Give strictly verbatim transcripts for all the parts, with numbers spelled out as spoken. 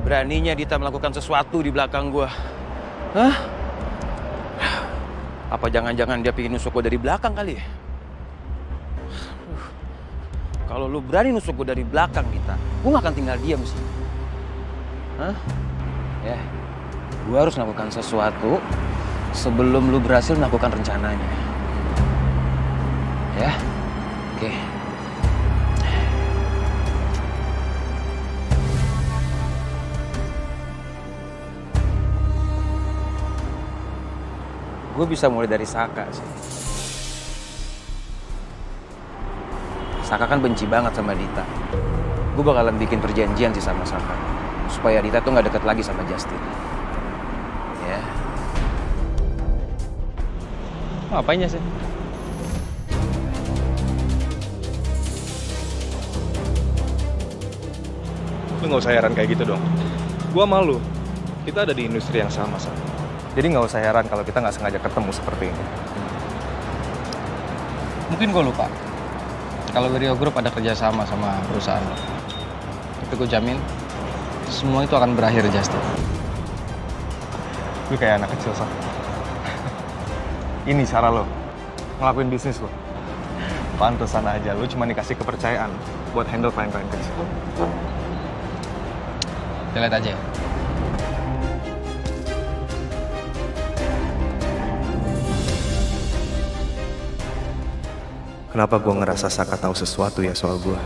Beraninya Dita melakukan sesuatu di belakang gua. Hah? Apa jangan-jangan dia pengen nusuk gua dari belakang kali ya? Kalau lu berani nusuk gua dari belakang, Dita, gua gak akan tinggal diam sih. Hah? Ya, gua harus melakukan sesuatu sebelum lu berhasil melakukan rencananya. Ya? Oke. Gue bisa mulai dari Saka sih. Saka kan benci banget sama Dita. Gue bakalan bikin perjanjian sih sama Saka. Supaya Dita tuh gak deket lagi sama Justin. Ya. Ngapainnya sih? Lu gak usah heran kayak gitu dong. Gua malu. Kita ada di industri yang sama, sama. Jadi nggak usah heran kalau kita nggak sengaja ketemu seperti ini. Mungkin gue lupa. Kalau Rio Group ada kerjasama sama perusahaan lo. Tapi gue jamin semua itu akan berakhir, Justin. Lu kayak anak kecil, Sa. Ini cara lo ngelakuin bisnis lo. Pantesan aja, lu cuma dikasih kepercayaan buat handle klien-klien kecil. Kita lihat aja ya. Kenapa gue ngerasa Saka tahu sesuatu ya soal gue?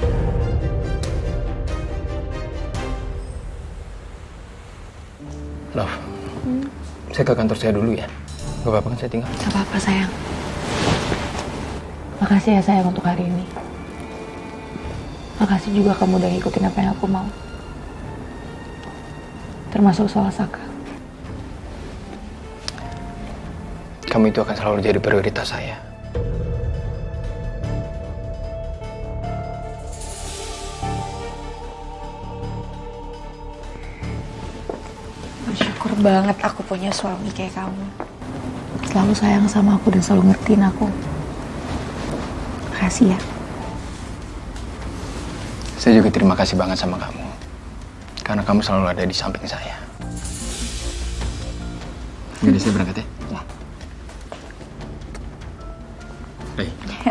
Love, hmm? Saya ke kantor saya dulu ya. Gak apa-apa kan saya tinggal? Gak apa-apa sayang. Makasih ya sayang untuk hari ini. Makasih juga kamu udah ngikutin apa yang aku mau. Termasuk soal Saka. Kamu itu akan selalu jadi prioritas saya. Bersyukur banget aku punya suami kayak kamu. Selalu sayang sama aku dan selalu ngertiin aku. Makasih ya. Saya juga terima kasih banget sama kamu. Karena kamu selalu ada di samping saya. Jadi saya berangkat ya? Ya. Hey.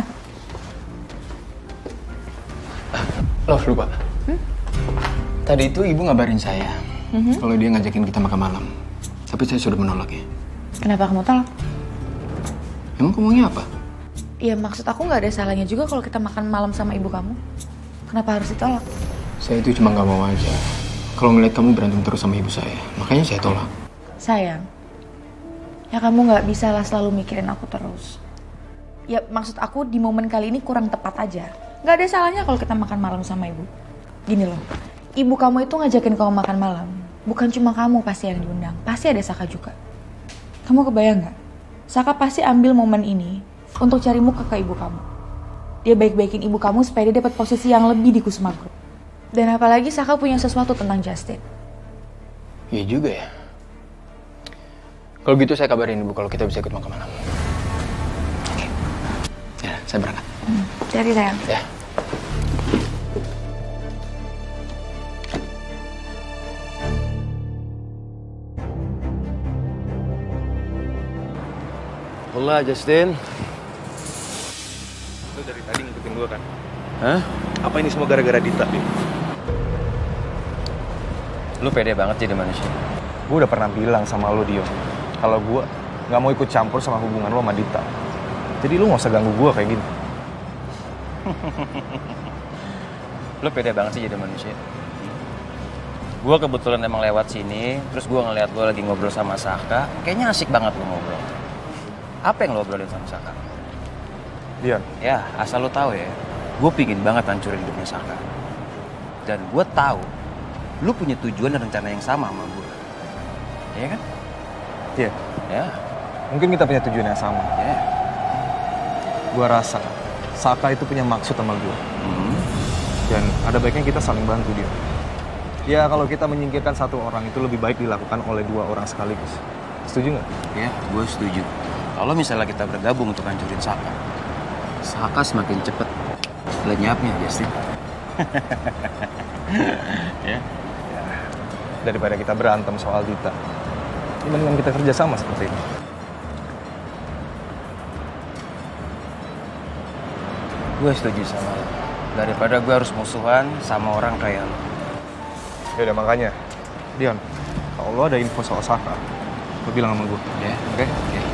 Love, lupa. Hmm? Tadi itu ibu ngabarin saya. Mm-hmm. Kalau dia ngajakin kita makan malam. Tapi saya sudah menolak ya. Kenapa kamu tolak? Emang kamu maunya apa? Ya maksud aku nggak ada salahnya juga kalau kita makan malam sama ibu kamu. Kenapa harus ditolak? Saya itu cuma nggak mau aja. Kalau ngeliat kamu berantem terus sama ibu saya. Makanya saya tolak. Sayang. Ya kamu nggak bisa lah selalu mikirin aku terus. Ya maksud aku di momen kali ini kurang tepat aja. Nggak ada salahnya kalau kita makan malam sama ibu. Gini loh. Ibu kamu itu ngajakin kamu makan malam. Bukan cuma kamu pasti yang diundang. Pasti ada Saka juga. Kamu kebayang gak? Saka pasti ambil momen ini untuk cari muka ke ibu kamu. Dia baik-baikin ibu kamu supaya dia dapat posisi yang lebih di Kusuma Group. Dan apalagi Saka punya sesuatu tentang Justin. Iya juga ya. Kalau gitu saya kabarin ibu kalau kita bisa ikut makan malam. Oke. Ya, saya berangkat. Hmm, cari sayang. Ya. Hola, Justin. Lu dari tadi ngikutin gue kan? Hah? Apa ini semua gara-gara Dita, Dim? Lu pede banget jadi manusia. Gue udah pernah bilang sama lu, Dio. Kalau gue gak mau ikut campur sama hubungan lu sama Dita. Jadi lu gak usah ganggu gue kayak gini. Lu pede banget sih jadi manusia. Gue kebetulan emang lewat sini, terus gue ngeliat lu lagi ngobrol sama Saka. Kayaknya asik banget lu ngobrol. Apa yang lo obrolin sama Saka? Dian. Ya, asal lo tahu ya, gue pingin banget hancurin hidupnya Saka. Dan gue tahu, lo punya tujuan dan rencana yang sama sama gue. Iya kan? Iya. Ya. Mungkin kita punya tujuan yang sama. Ya. Gue rasa Saka itu punya maksud sama gue. Hmm. Dan ada baiknya kita saling bantu dia. Ya kalau kita menyingkirkan satu orang itu lebih baik dilakukan oleh dua orang sekaligus. Setuju nggak? Ya, gue setuju. Kalau misalnya kita bergabung untuk hancurin Saka, Saka semakin cepet lenyapnya, Justin. Ya. Ya. daripada kita berantem soal Dita. Ini mendingan kita kerja sama seperti ini. Gue setuju sama lo. Daripada gue harus musuhan sama orang kayak lo. Ya udah makanya, Dion, kalau lo ada info soal Saka, lo bilang sama gue. Ya, oke? Okay? Oke. Okay.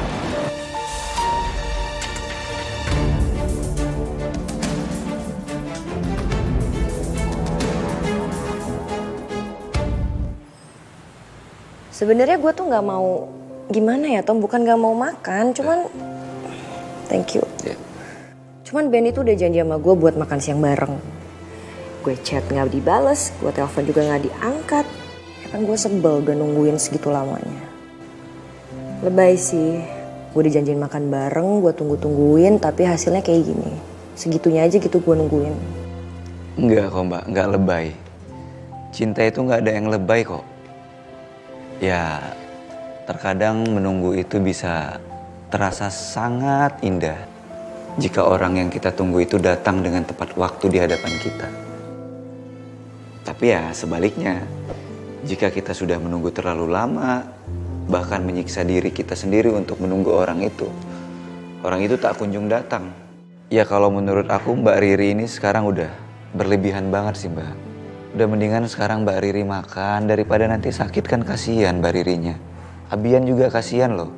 Sebenarnya gue tuh nggak mau gimana ya Tom, bukan nggak mau makan, cuman thank you. Yeah. Cuman Ben itu udah janji sama gue buat makan siang bareng. Gue chat nggak dibales, gue telepon juga nggak diangkat. Ya kan gue sebel udah nungguin segitu lamanya. Lebay sih, gue dijanjiin makan bareng, gue tunggu-tungguin, tapi hasilnya kayak gini. Segitunya aja gitu gue nungguin. Enggak kok mbak, enggak lebay. Cinta itu nggak ada yang lebay kok. Ya, terkadang menunggu itu bisa terasa sangat indah jika orang yang kita tunggu itu datang dengan tepat waktu di hadapan kita. Tapi ya sebaliknya, jika kita sudah menunggu terlalu lama, bahkan menyiksa diri kita sendiri untuk menunggu orang itu, orang itu tak kunjung datang. Ya kalau menurut aku Mbak Riri ini sekarang udah berlebihan banget sih Mbak. Udah mendingan sekarang Mbak Riri makan daripada nanti sakit, kan kasihan Mbak Ririnya. Abian juga kasihan loh.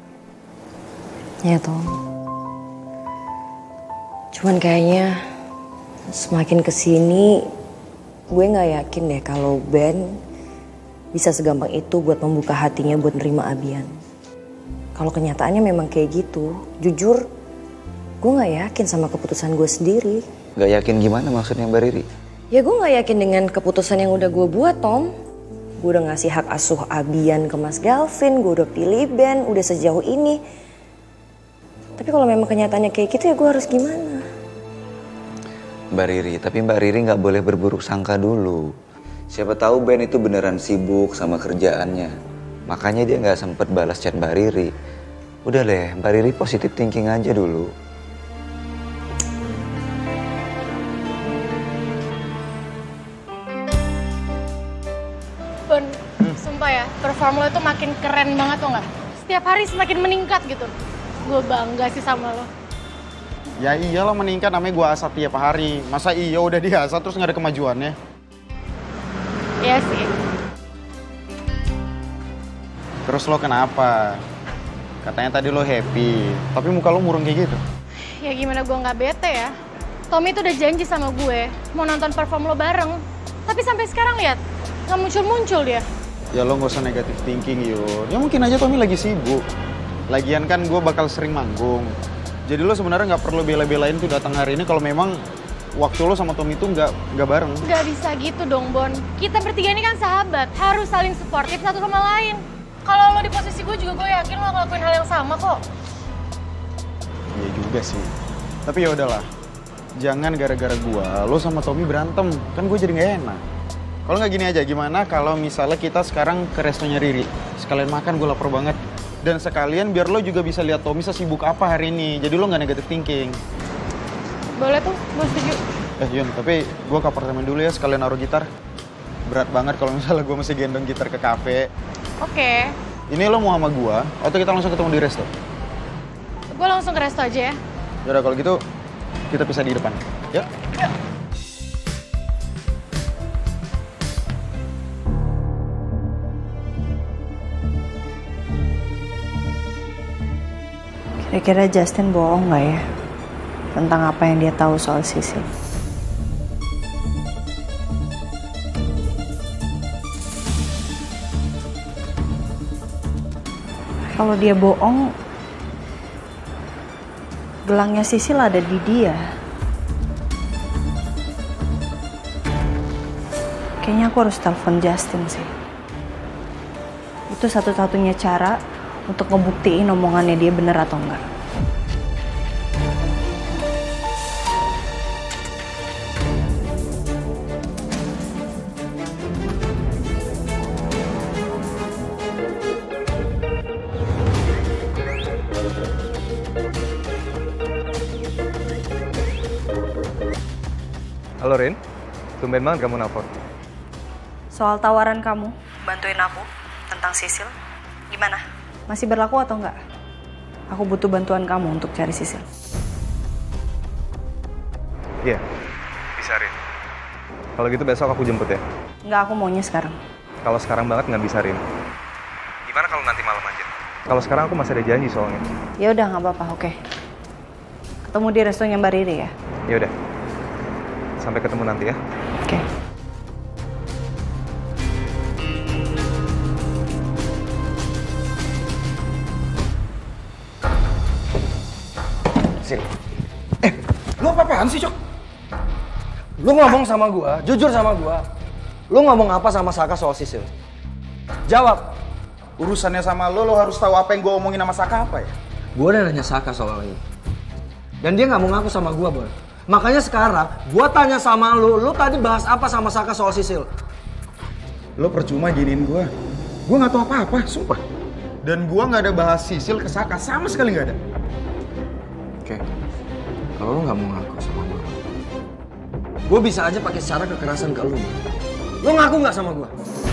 Ya Tom. Cuman kayaknya semakin kesini gue nggak yakin deh kalau Ben bisa segampang itu buat membuka hatinya buat nerima Abian. Kalau kenyataannya memang kayak gitu, jujur gue nggak yakin sama keputusan gue sendiri. Gak yakin gimana maksudnya Mbak Riri? Ya gue gak yakin dengan keputusan yang udah gue buat Tom. Gue udah ngasih hak asuh Abian ke Mas Galvin, gue udah pilih Ben, udah sejauh ini. Tapi kalau memang kenyataannya kayak gitu ya gue harus gimana? Mbak Riri, tapi Mbak Riri gak boleh berburuk sangka dulu. Siapa tahu Ben itu beneran sibuk sama kerjaannya. Makanya dia gak sempet balas chat Mbak Riri. Udah deh, Mbak Riri positive thinking aja dulu. Bon, sumpah ya, perform lo itu makin keren banget tuh nggak? Setiap hari semakin meningkat gitu. Gue bangga sih sama lo. Ya iyalah meningkat, namanya gue asat tiap hari. Masa iya udah diasat terus nggak ada kemajuannya? Iya sih. Terus lo kenapa? Katanya tadi lo happy, tapi muka lo murung kayak gitu. Ya gimana gue nggak bete ya? Tommy tuh udah janji sama gue mau nonton perform lo bareng. Tapi sampai sekarang lihat, nggak muncul-muncul dia. Ya lo nggak usah negatif thinking Yun. Ya mungkin aja Tommy lagi sibuk. Lagian kan gue bakal sering manggung. Jadi lo sebenarnya nggak perlu bela-belain tuh datang hari ini kalau memang waktu lo sama Tommy tuh nggak nggak bareng. Nggak bisa gitu dong Bon. Kita bertiga ini kan sahabat, harus saling suportif satu sama lain. Kalau lo di posisi gue juga gue yakin lo ngelakuin hal yang sama kok. Iya juga sih. Tapi ya udahlah. Jangan gara-gara gue lo sama Tommy berantem. Kan gue jadi nggak enak. Kalau nggak gini aja, gimana kalau misalnya kita sekarang ke restonya Riri. Sekalian makan, gue lapar banget. Dan sekalian biar lo juga bisa lihat Tommy sesibuk apa hari ini. Jadi lo nggak negative thinking. Boleh tuh, gue setuju. Eh Yun, tapi gue ke apartemen dulu ya sekalian naruh gitar. Berat banget kalau misalnya gue masih gendong gitar ke kafe. Oke. Ini lo mau sama gue, atau kita langsung ketemu di resto? Gue langsung ke resto aja ya. Yaudah kalau gitu, kita pisah di depan. Yuk. Yuk. Kira-kira Justin bohong nggak ya tentang apa yang dia tahu soal Sisil? Kalau dia bohong, gelangnya Sisil ada di dia. Kayaknya aku harus telepon Justin sih. Itu satu-satunya cara untuk ngebuktiin omongannya dia bener atau enggak. Halo Rin, tumben banget kamu nelfon. Soal tawaran kamu. bantuin aku tentang Sisil. Gimana? Masih berlaku atau enggak? Aku butuh bantuan kamu untuk cari Sisil. Iya, bisa Rin. Kalau gitu besok aku jemput ya. Enggak, aku maunya sekarang. Kalau sekarang banget nggak bisa Rin. Gimana kalau nanti malam aja? Kalau sekarang aku masih ada janji soalnya. Ya udah, nggak apa-apa, oke. Ketemu di restonya Mbak Riri ya? Ya udah. Sampai ketemu nanti ya. Oke. Sil. Eh, lu apa-apaan sih, Cok? Lu ngomong sama gua, jujur sama gua. Lu ngomong apa sama Saka soal Sisil? Jawab. Urusannya sama lo, lo harus tahu apa yang gue omongin sama Saka apa ya? Gua udah nanya Saka soal ini. Dan dia nggak mau ngaku sama gua, Boy. Makanya sekarang gua tanya sama lu, lu tadi bahas apa sama Saka soal Sisil? Lo percuma giniin gue. Gue nggak tahu apa-apa, sumpah. Dan gue nggak ada bahas Sisil ke Saka, sama sekali nggak ada. Oke. Kalau lu nggak mau ngaku sama gua, gua bisa aja pakai cara kekerasan ke lu. Lu ngaku nggak sama gua?